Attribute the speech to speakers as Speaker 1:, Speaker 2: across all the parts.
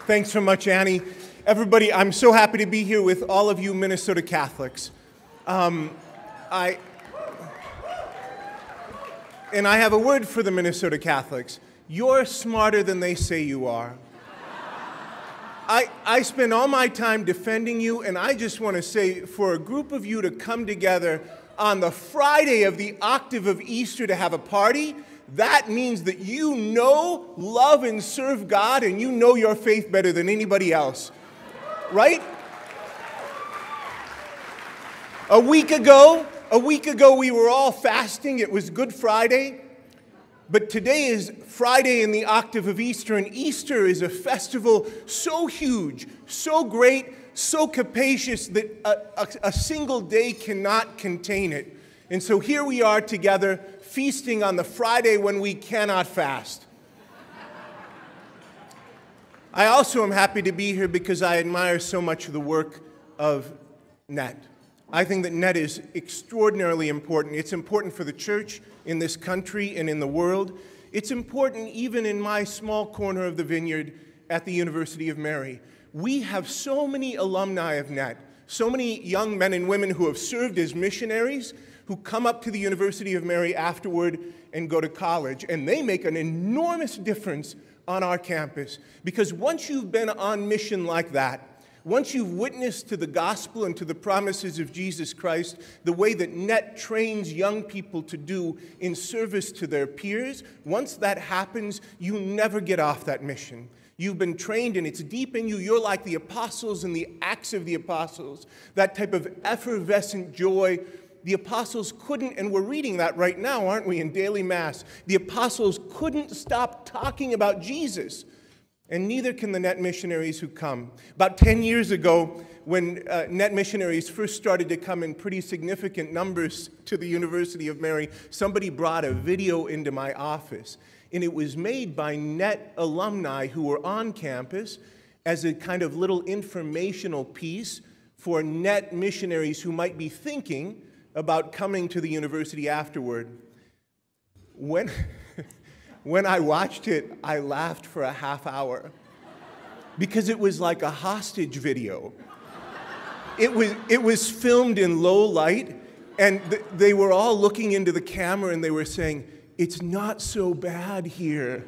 Speaker 1: Thanks so much, Annie. Everybody, I'm so happy to be here with all of you Minnesota Catholics. And I have a word for the Minnesota Catholics. You're smarter than they say you are. I spend all my time defending you, and I just want to say, for a group of you to come together on the Friday of the octave of Easter to have a party, that means that you know, love, and serve God, and you know your faith better than anybody else. Right? A week ago, we were all fasting. It was Good Friday. But today is Friday in the octave of Easter, and Easter is a festival so huge, so great, so capacious that a single day cannot contain it. And so here we are together, feasting on the Friday when we cannot fast. I also am happy to be here because I admire so much of the work of NET. I think that NET is extraordinarily important. It's important for the church in this country and in the world. It's important even in my small corner of the vineyard at the University of Mary. We have so many alumni of NET, so many young men and women who have served as missionaries, who come up to the University of Mary afterward and go to college. And they make an enormous difference on our campus. Because once you've been on mission like that, once you've witnessed to the gospel and to the promises of Jesus Christ, the way that NET trains young people to do in service to their peers, once that happens, you never get off that mission. You've been trained and it's deep in you. You're like the apostles in the Acts of the Apostles, that type of effervescent joy. The apostles couldn't, and we're reading that right now, aren't we, in daily Mass? The apostles couldn't stop talking about Jesus. And neither can the NET missionaries who come. About 10 years ago, when NET missionaries first started to come in pretty significant numbers to the University of Mary, somebody brought a video into my office. And it was made by NET alumni who were on campus as a kind of little informational piece for NET missionaries who might be thinking about coming to the university afterward. When I watched it, I laughed for a half hour because it was like a hostage video. It was filmed in low light, and they were all looking into the camera and they were saying, "It's not so bad here."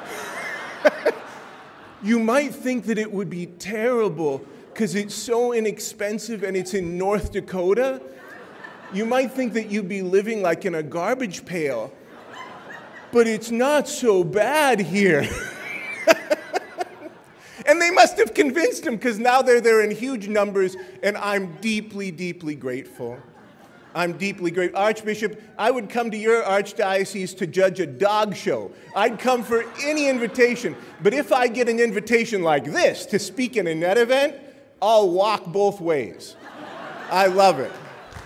Speaker 1: You might think that it would be terrible because it's so inexpensive and it's in North Dakota. You might think that you'd be living like in a garbage pail. But it's not so bad here. And they must have convinced him because now they're there in huge numbers, and I'm deeply, deeply grateful. I'm deeply grateful. Archbishop, I would come to your archdiocese to judge a dog show. I'd come for any invitation. But if I get an invitation like this to speak in a NET event, I'll walk both ways. I love it.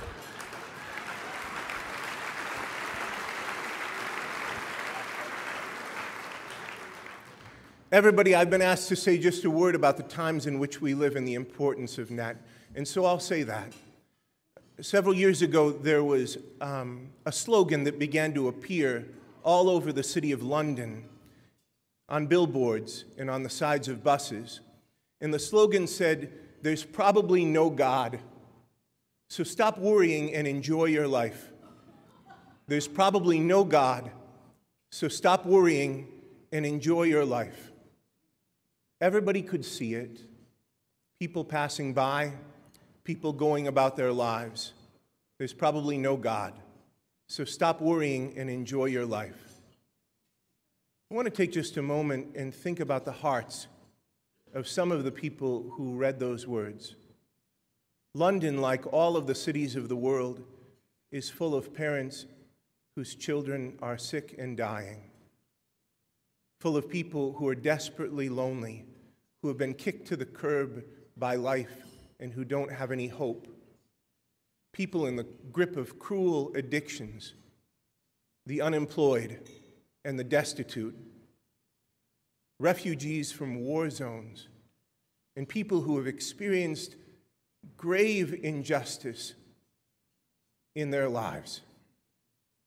Speaker 1: Everybody, I've been asked to say just a word about the times in which we live and the importance of NET, and so I'll say that. Several years ago, there was a slogan that began to appear all over the city of London, on billboards and on the sides of buses. And the slogan said, "There's probably no God, so stop worrying and enjoy your life." There's probably no God, so stop worrying and enjoy your life. Everybody could see it. People passing by, people going about their lives. There's probably no God. So stop worrying and enjoy your life. I want to take just a moment and think about the hearts of some of the people who read those words. London, like all of the cities of the world, is full of parents whose children are sick and dying. Full of people who are desperately lonely, who have been kicked to the curb by life and who don't have any hope. People in the grip of cruel addictions, the unemployed and the destitute. Refugees from war zones, and people who have experienced grave injustice in their lives.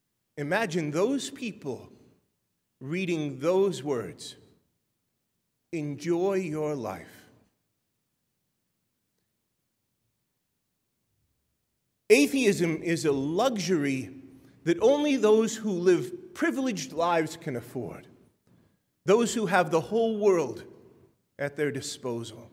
Speaker 1: Imagine those people reading those words enjoy your life. Atheism is a luxury that only those who live privileged lives can afford, those who have the whole world at their disposal.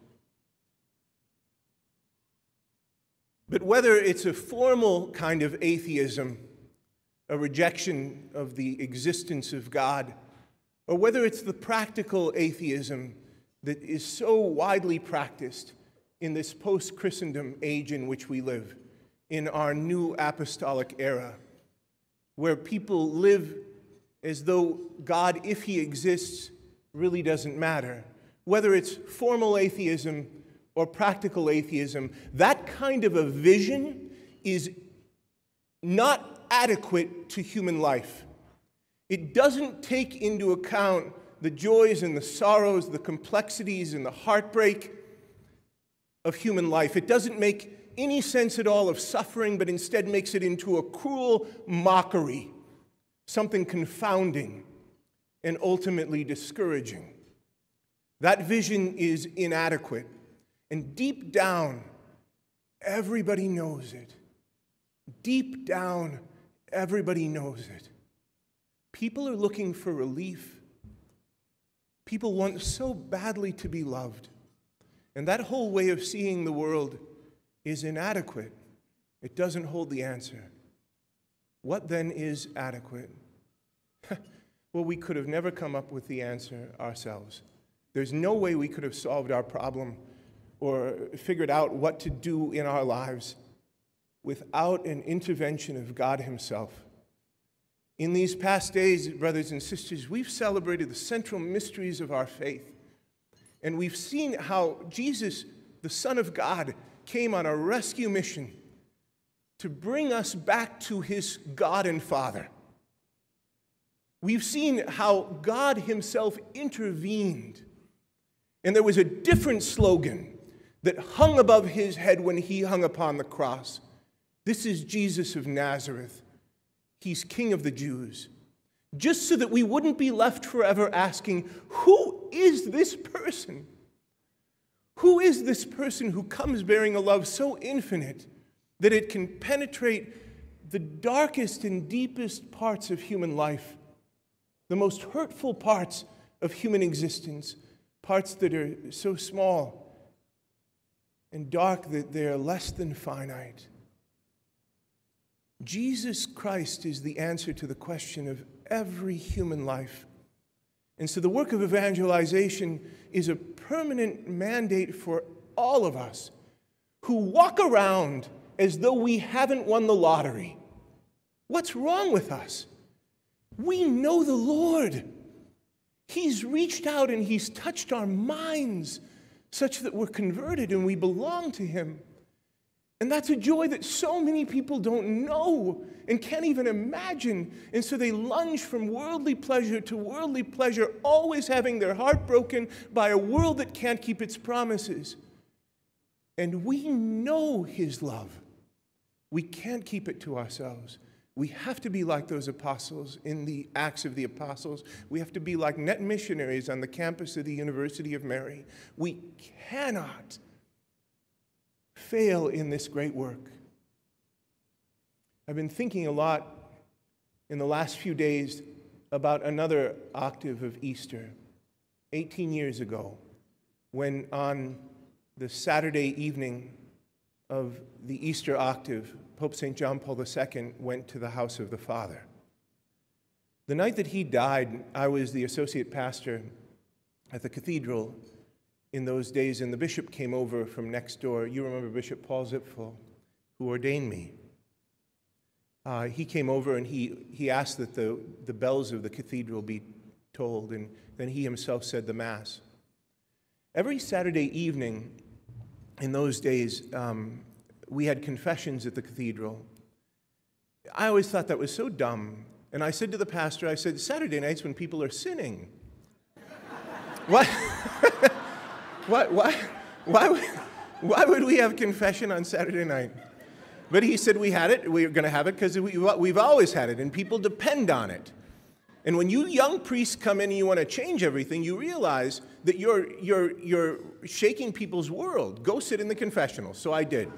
Speaker 1: But whether it's a formal kind of atheism, a rejection of the existence of God, or whether it's the practical atheism that is so widely practiced in this post-Christendom age in which we live, in our new apostolic era, where people live as though God, if he exists, really doesn't matter. Whether it's formal atheism or practical atheism, that kind of a vision is not adequate to human life. It doesn't take into account the joys and the sorrows, the complexities and the heartbreak of human life. It doesn't make any sense at all of suffering, but instead makes it into a cruel mockery, something confounding and ultimately discouraging. That vision is inadequate, and deep down, everybody knows it. Deep down, everybody knows it. People are looking for relief. People want so badly to be loved. And that whole way of seeing the world is inadequate. It doesn't hold the answer. What then is adequate? Well, we could have never come up with the answer ourselves. There's no way we could have solved our problem or figured out what to do in our lives without an intervention of God himself. In these past days, brothers and sisters, we've celebrated the central mysteries of our faith. And we've seen how Jesus, the Son of God, came on a rescue mission to bring us back to his God and Father. We've seen how God himself intervened. And there was a different slogan that hung above his head when he hung upon the cross. This is Jesus of Nazareth. He's King of the Jews. Just so that we wouldn't be left forever asking, who is this person? Who is this person who comes bearing a love so infinite that it can penetrate the darkest and deepest parts of human life, the most hurtful parts of human existence, parts that are so small and dark that they are less than finite? Jesus Christ is the answer to the question of every human life. And so the work of evangelization is a permanent mandate for all of us who walk around as though we haven't won the lottery. What's wrong with us? We know the Lord. He's reached out and he's touched our minds such that we're converted and we belong to him. And that's a joy that so many people don't know and can't even imagine. And so they lunge from worldly pleasure to worldly pleasure, always having their heart broken by a world that can't keep its promises. And we know his love. We can't keep it to ourselves. We have to be like those apostles in the Acts of the Apostles. We have to be like net missionaries on the campus of the University of Mary. We cannot fail in this great work. I've been thinking a lot in the last few days about another octave of Easter, 18 years ago, when on the Saturday evening of the Easter octave, Pope St. John Paul II went to the house of the Father. The night that he died, I was the associate pastor at the cathedral in those days, and the bishop came over from next door. You remember Bishop Paul Zipfel, who ordained me. He came over and he asked that the bells of the cathedral be tolled, and then he himself said the Mass. Every Saturday evening in those days, we had confessions at the cathedral. I always thought that was so dumb. And I said to the pastor, I said, Saturday nights when people are sinning. What? Why would we have confession on Saturday night? But he said we had it. We were going to have it because we've always had it, and people depend on it. And when you young priests come in and you want to change everything, you realize that you're shaking people's world. Go sit in the confessional. So I did.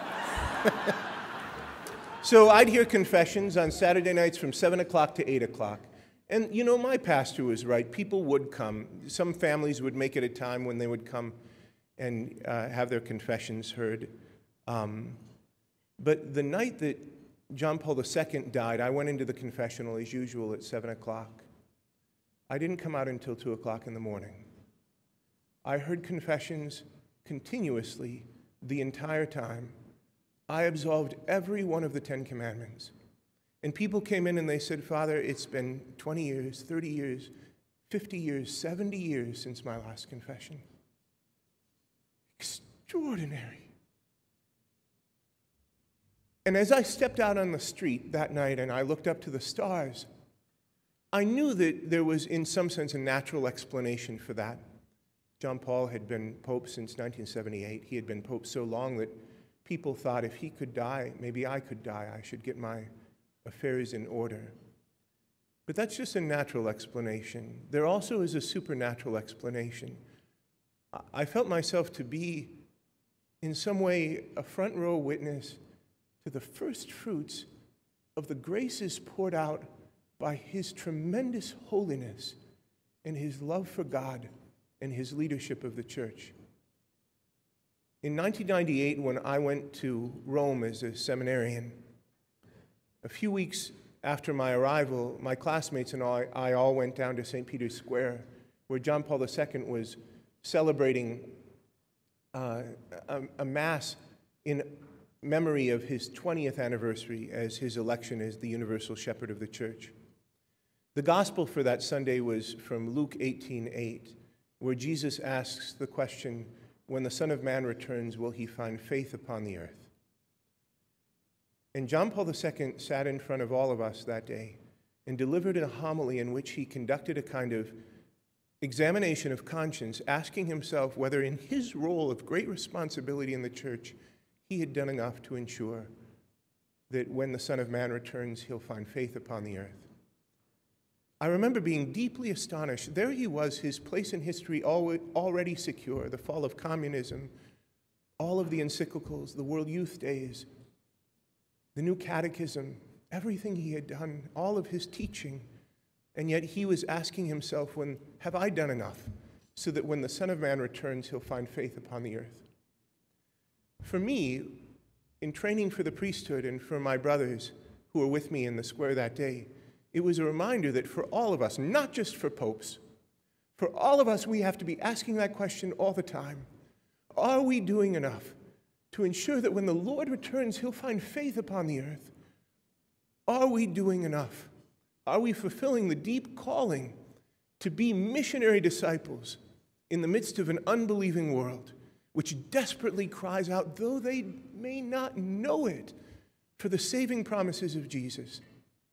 Speaker 1: So I'd hear confessions on Saturday nights from 7 o'clock to 8 o'clock. And, you know, my pastor was right. People would come. Some families would make it a time when they would come and have their confessions heard. But the night that John Paul II died, I went into the confessional as usual at 7 o'clock. I didn't come out until 2 o'clock in the morning. I heard confessions continuously the entire time. I absolved every one of the 10 Commandments. And people came in and they said, Father, it's been 20 years, 30 years, 50 years, 70 years since my last confession. Extraordinary. And as I stepped out on the street that night and I looked up to the stars, I knew that there was, in some sense, a natural explanation for that. John Paul had been Pope since 1978. He had been Pope so long that people thought if he could die, maybe I could die. I should get my affairs in order. But that's just a natural explanation. There also is a supernatural explanation. I felt myself to be, in some way, a front row witness to the first fruits of the graces poured out by his tremendous holiness and his love for God and his leadership of the church. In 1998, when I went to Rome as a seminarian, a few weeks after my arrival, my classmates and I all went down to St. Peter's Square, where John Paul II was celebrating a Mass in memory of his 20th anniversary as his election as the universal shepherd of the church. The gospel for that Sunday was from Luke 18:8, where Jesus asks the question, when the Son of Man returns, will he find faith upon the earth? And John Paul II sat in front of all of us that day and delivered a homily in which he conducted a kind of examination of conscience, asking himself whether in his role of great responsibility in the church, he had done enough to ensure that when the Son of Man returns, he'll find faith upon the earth. I remember being deeply astonished. There he was, his place in history already secure, the fall of communism, all of the encyclicals, the World Youth Days, the new catechism, everything he had done, all of his teaching. And yet he was asking himself, have I done enough so that when the Son of Man returns, he'll find faith upon the earth? For me, in training for the priesthood and for my brothers who were with me in the square that day, it was a reminder that for all of us, not just for popes, for all of us, we have to be asking that question all the time. Are we doing enough to ensure that when the Lord returns, he'll find faith upon the earth? Are we doing enough? Are we fulfilling the deep calling to be missionary disciples in the midst of an unbelieving world, which desperately cries out, though they may not know it, for the saving promises of Jesus?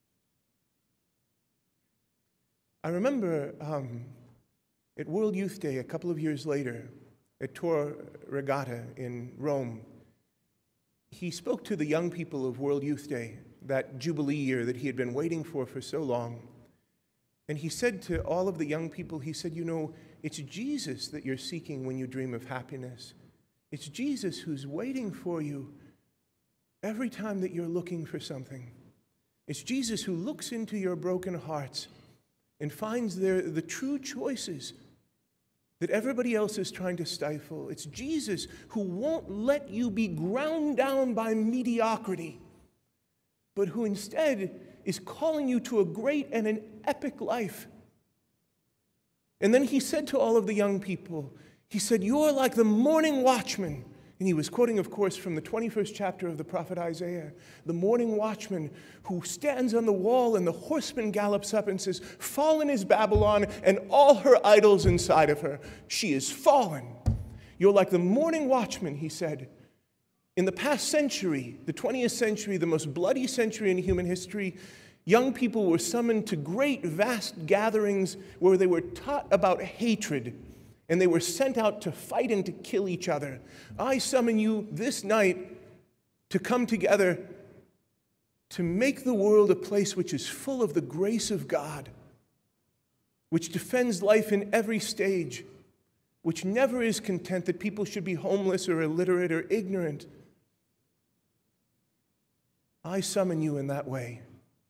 Speaker 1: I remember at World Youth Day a couple of years later at Tor Regatta in Rome, he spoke to the young people of World Youth Day, that Jubilee year that he had been waiting for so long. And he said to all of the young people, he said, you know, it's Jesus that you're seeking when you dream of happiness. It's Jesus who's waiting for you every time that you're looking for something. It's Jesus who looks into your broken hearts and finds there the true choices that everybody else is trying to stifle. It's Jesus who won't let you be ground down by mediocrity, but who instead is calling you to a great and an epic life. And then he said to all of the young people, he said, you're like the morning watchman. And he was quoting, of course, from the 21st chapter of the prophet Isaiah, the morning watchman who stands on the wall and the horseman gallops up and says, fallen is Babylon and all her idols inside of her. She is fallen. You're like the morning watchman, he said. In the past century, the 20th century, the most bloody century in human history, young people were summoned to great, vast gatherings where they were taught about hatred, and they were sent out to fight and to kill each other. I summon you this night to come together to make the world a place which is full of the grace of God, which defends life in every stage, which never is content that people should be homeless or illiterate or ignorant. I summon you in that way.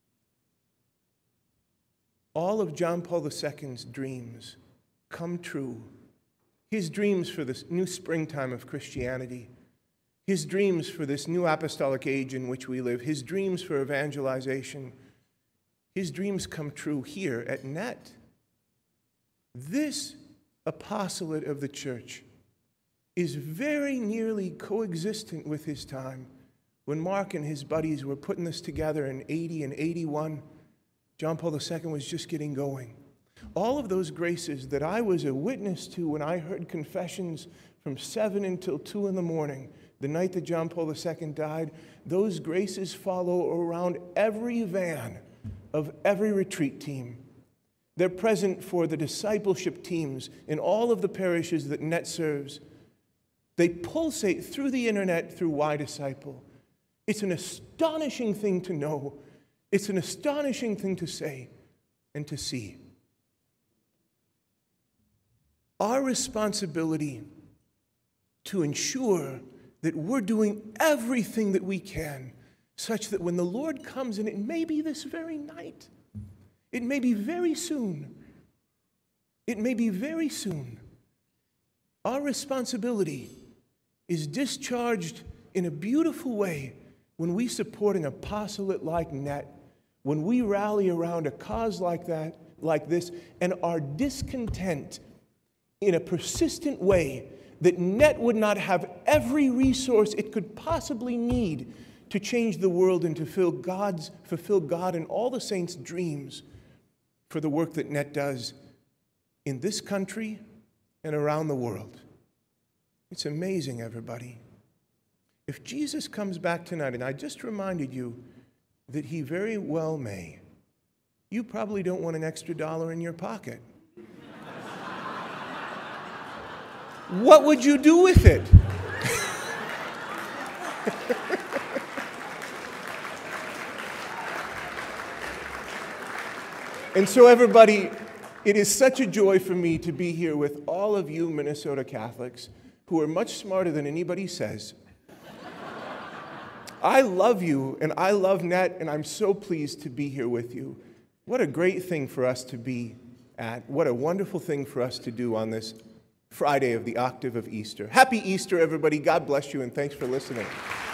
Speaker 1: All of John Paul II's dreams come true. His dreams for this new springtime of Christianity, his dreams for this new apostolic age in which we live, his dreams for evangelization, his dreams come true here at NET. This apostolate of the church is very nearly coexistent with his time. When Mark and his buddies were putting this together in 80 and 81, John Paul II was just getting going. All of those graces that I was a witness to when I heard confessions from 7 until 2 in the morning, the night that John Paul II died, those graces follow around every van of every retreat team. They're present for the discipleship teams in all of the parishes that NET serves. They pulsate through the internet through Why Disciple. It's an astonishing thing to know. It's an astonishing thing to say and to see. Our responsibility to ensure that we're doing everything that we can such that when the Lord comes, and it may be this very night, it may be very soon, it may be very soon, our responsibility is discharged in a beautiful way when we support an apostolate like NET, when we rally around a cause like this, and are discontent in a persistent way that NET would not have every resource it could possibly need to change the world and to fulfill God and all the saints' dreams for the work that NET does in this country and around the world. It's amazing, everybody. If Jesus comes back tonight, and I just reminded you that he very well may, you probably don't want an extra $1 in your pocket. What would you do with it? And so, everybody, it is such a joy for me to be here with all of you Minnesota Catholics who are much smarter than anybody says. I love you, and I love NET, and I'm so pleased to be here with you. What a great thing for us to be at. What a wonderful thing for us to do on this Friday of the octave of Easter. Happy Easter, everybody. God bless you, and thanks for listening.